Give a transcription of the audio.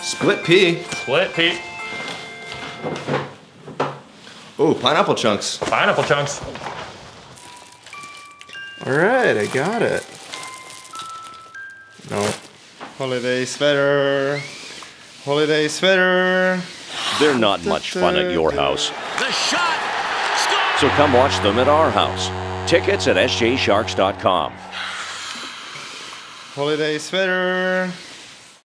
Split pea. Split pea. Oh, pineapple chunks. Pineapple chunks. All right, I got it. No. Holiday sweater. Holiday sweater. They're not much fun at your house. The shot! Score! So come watch them at our house. Tickets at sjsharks.com. Holiday sweater.